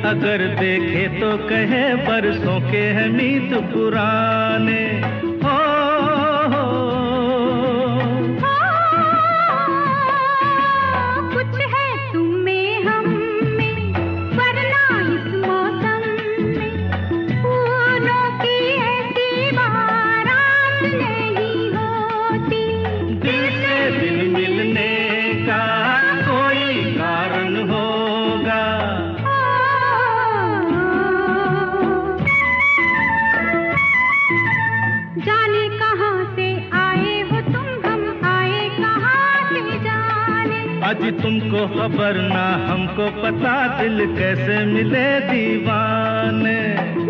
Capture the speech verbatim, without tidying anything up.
अगर देखे तो कहे बरसों के हैं मीत पुराने। हो, हो, हो, कुछ है तुम में हम में, वरना इस मौसम में फूलों की ऐसी बारात नहीं होती। दिल से दिल मिलने का कोई कारण होगा। जाने कहाँ से आए हो तुम, हम आए कहाँ से जाने। अजी तुमको खबर ना हमको पता, दिल कैसे मिले दीवाने।